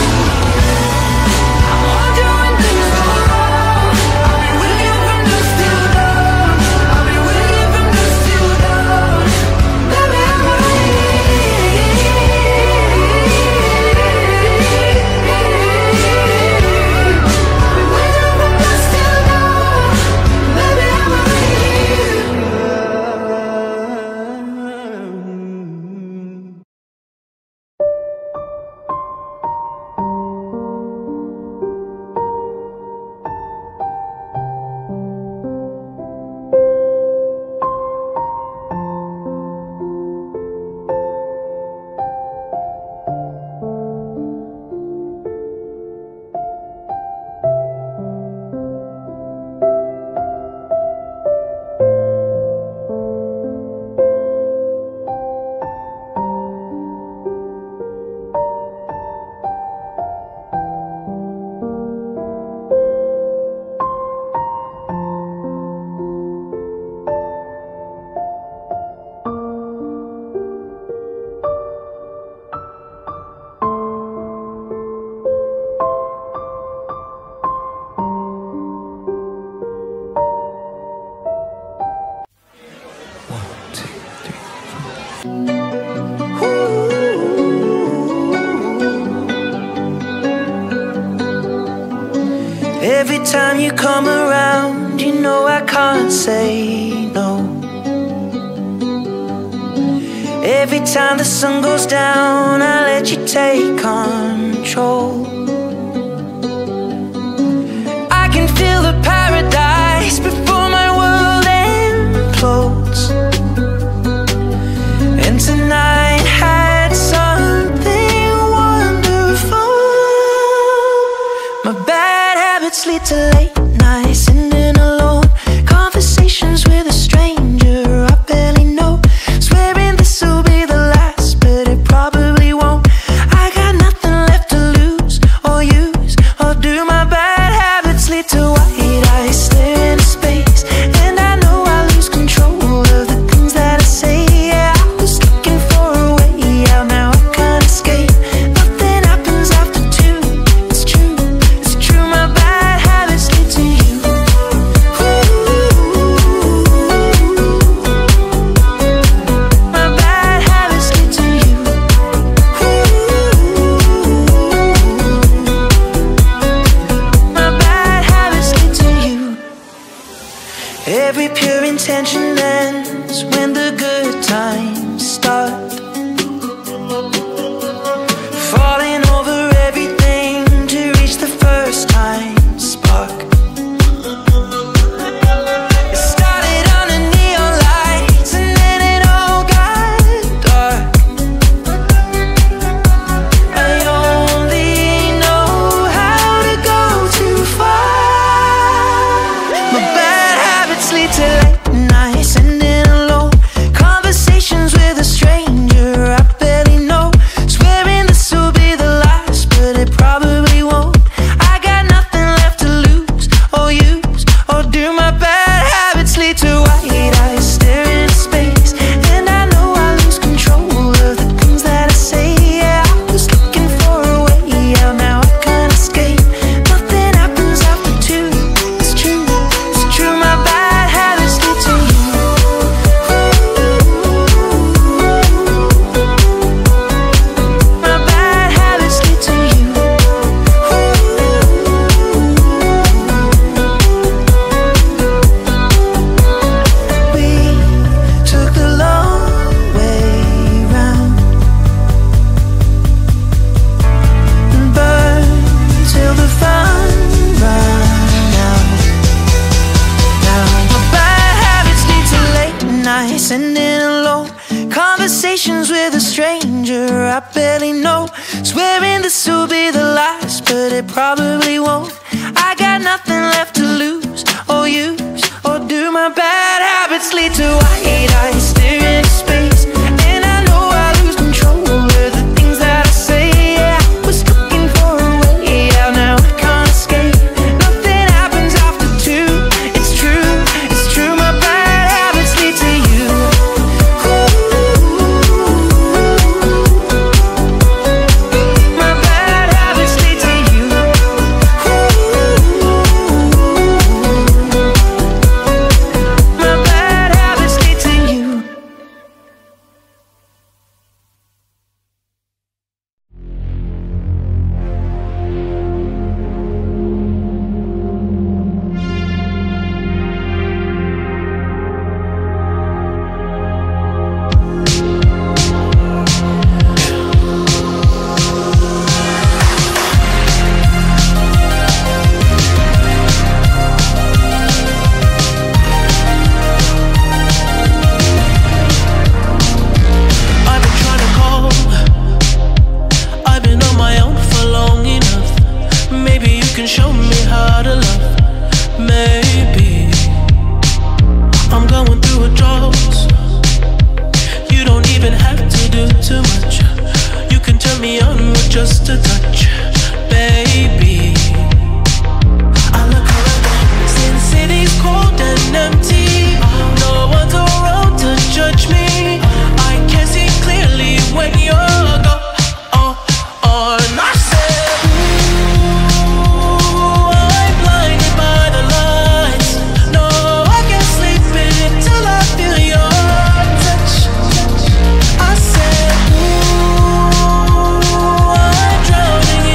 I'll hold you when things go wrong. I'll be with you from dusk till dawn. I'll be with you from dusk till dawn. Baby, I'm Every time you come around, you know I can't say no. Every time the sun goes down, I let you take control. I can feel the paradise before my world implodes. And tonight had something wonderful. My bad habits lead to late nights, ending alone. Conversations with a stranger I barely know. Swearing this will be the last, but it probably won't. I got nothing left to lose or use or do. My bad habits lead to white eyes staring into space, and I know I lose control of the things that I say. Yeah, I was looking for a way out, now I can't escape. Nothing happens after two. It's true, it's true. My bad habits lead I barely know. Swearing this will be the last, but it probably won't. I got nothing left to lose or use, or do my bad habits lead to white eyes staring into space? And I know I lose control of the things that I say. Yeah, I was looking for a way out, now I can't escape. Nothing happens after two, it's true, my bad habits lead to you. My bad habits lead to you. My bad habits lead to you. I've been trying to call, I've been on my own for long enough. Maybe you can show me how to love. Maybe I'm going through a drought. You don't even have to do too much. You can turn me on with just a touch, baby. I look around since city's cold and empty. No one's around to judge me. I can see clearly when you're gone. I said, ooh, I'm blinded by the lights. No, I can't sleep until I feel your touch. I said, ooh, I'm drowning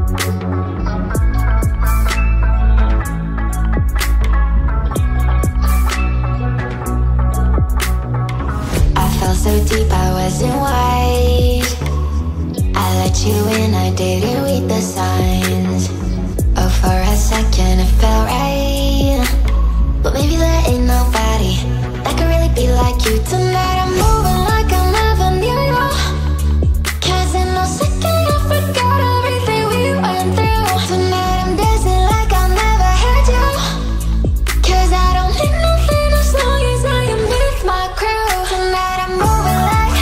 I fell so deep I wasn't wise. I let you in, I didn't read the signs. Oh, for a second it felt right, but maybe there ain't nobody that could really be like you. Tonight I'm moving like I never knew you, 'cause in a second I forgot everything we went through. Tonight I'm dancing like I never had you, 'cause I don't need nothing as long as I am with my crew. Tonight I'm moving like,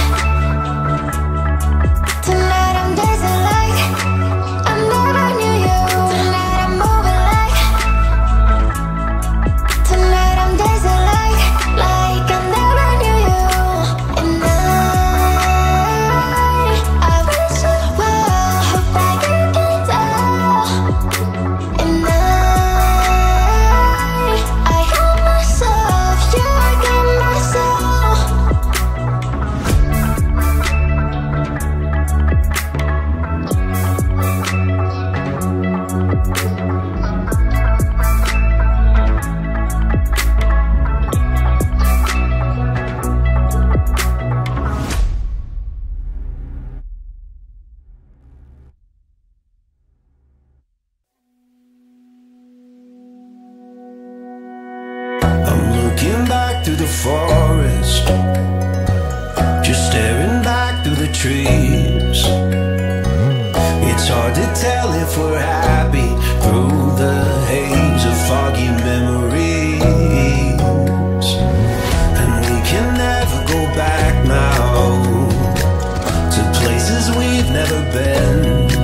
tonight I'm dancing like I never knew you. Tonight I'm moving like, tonight I'm dancing like I never knew you. And I wish you well, hope that you can tell. And I got myself, yeah, I got myself. I'm looking back through the forest, just staring back through the trees. It's hard to tell if we're happy through the haze of foggy memories. And we can never go back now to places we've never been.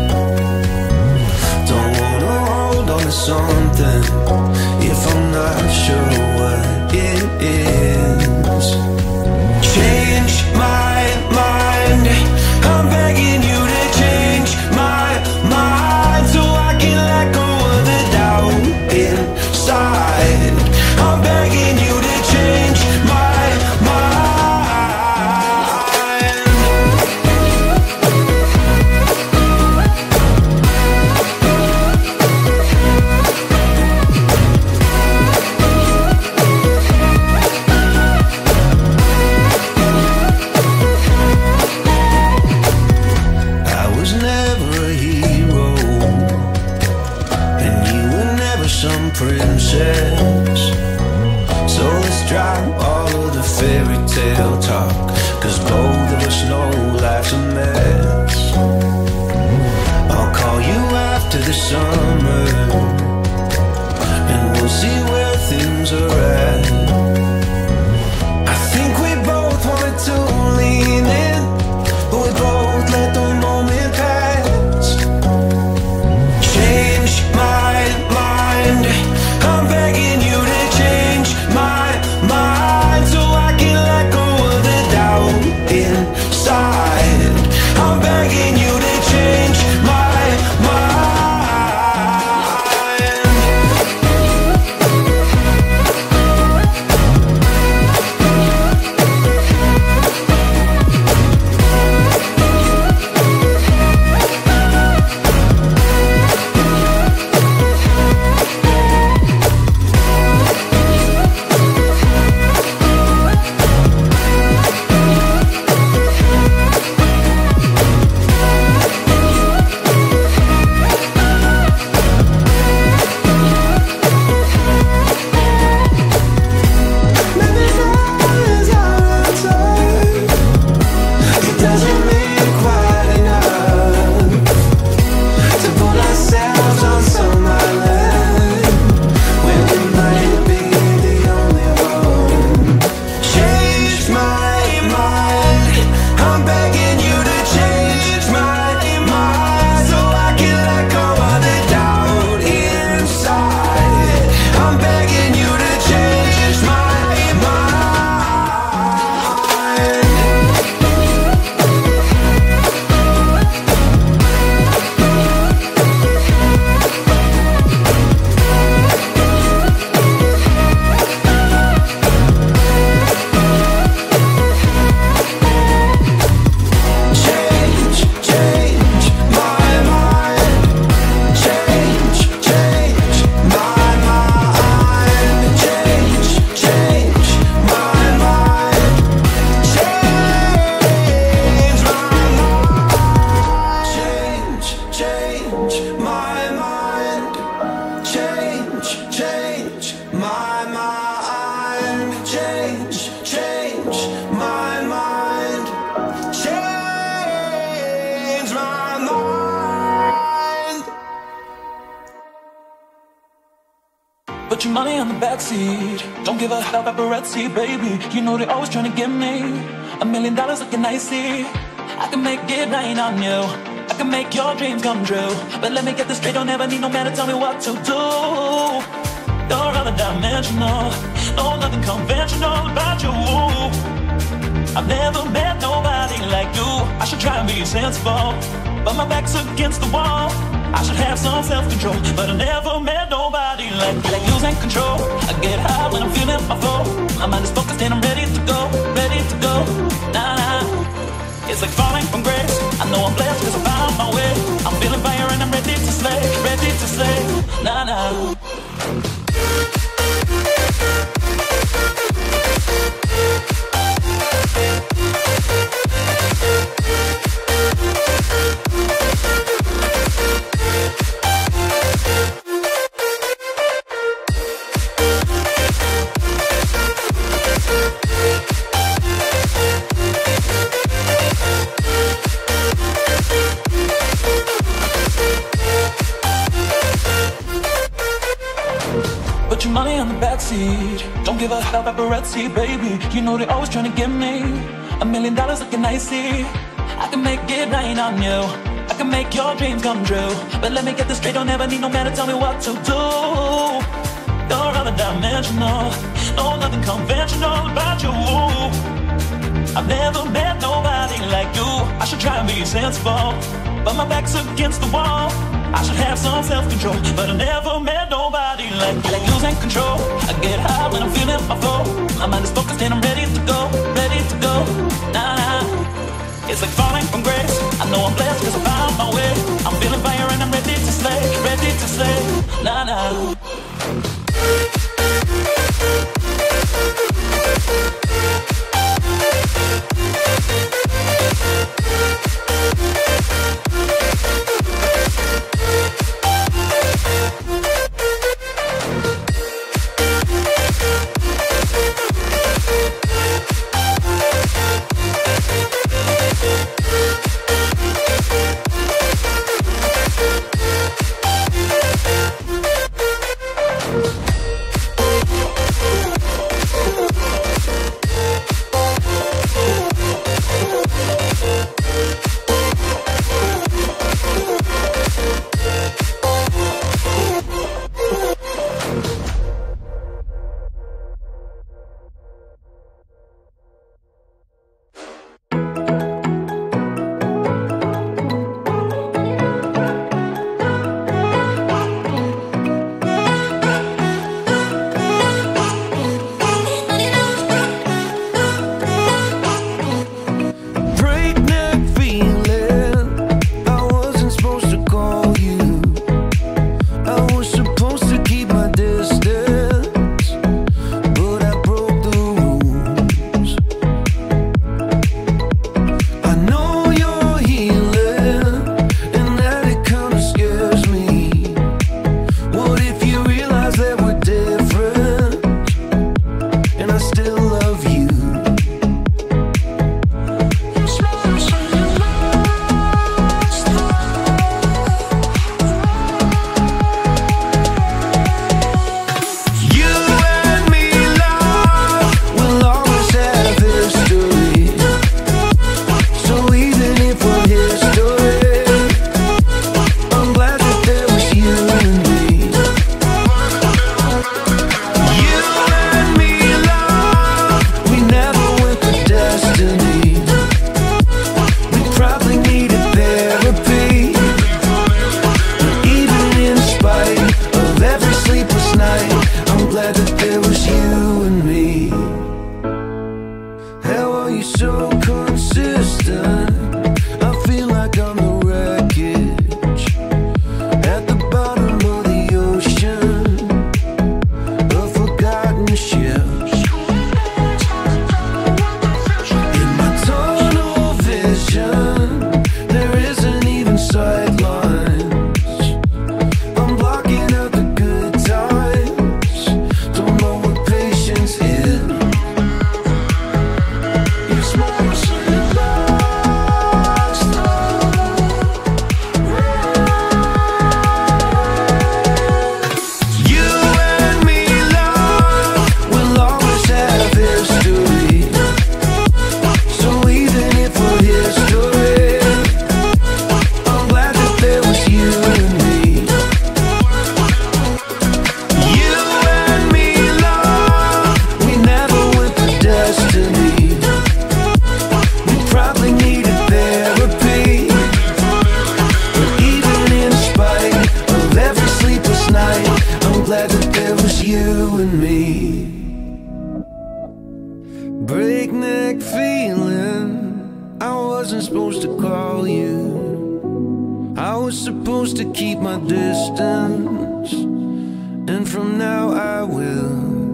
Don't wanna hold on to something if I'm not sure what it is. Change my mind, I'm begging you to change my mind, so I can let go of the doubt inside. I'm begging you to change my mind. I was never a hero, and you were never some princess. So let's drop all of the fairy tale talk, 'cause both of us know life's a mess. I'll call you after the summer, and we'll see where things are at. I think we both wanted to lean in, but we both let the moment pass. Change my mind, I'm begging you to change my mind, so I can let go of the doubt inside. I'm begging you to change my mind. my mind. Change my mind. Change my mind. Change my mind. Put your money on the backseat. Don't give a hell paparazzi, baby. You know they're always trying to get me. $1 million looking icy. I can make it rain on you. I can make your dreams come true. But let me get this straight, don't ever need no man to tell me what to do. You're other dimensional. No, nothing conventional about you. I've never met nobody like you. I should try and be sensible, but my back's against the wall. I should have some self-control, but I never met nobody like losing control. I get high when I'm feeling my flow. My mind is focused and I'm ready to go, ready to go. Nah, nah. It's like falling from grace. I know I'm blessed cause I found my way. I'm feeling fire and I'm ready to slay, ready to slay. Nah, nah. Put your money on the backseat. Don't give a hell paparazzi, baby. You know they're always trying to get me. $1 million looking icy. I can make it rain on you. I can make your dreams come true. But let me get this straight, don't ever need no man to tell me what to do. You're other dimensional. No, nothing conventional about you. I've never met nobody like you. I should try and be sensible, but my back's against the wall. I should have some self-control, but I never met nobody like losing control. I get high when I'm feeling my flow. My mind is focused and I'm ready to go, ready to go. Nah, nah. It's like falling from grace. I know I'm blessed cause I found my way. I'm feeling fire and I'm ready to slay, ready to slay. Nah, nah. my distance, and from now I will.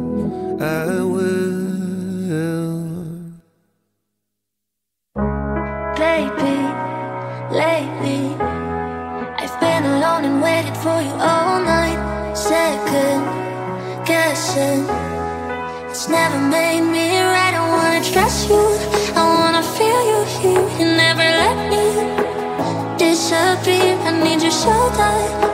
Baby, lately I've been alone and waited for you all night. Second guessing, it's never made me right. I wanna trust you, I wanna feel you here. You never let me disappear. I need you so tight.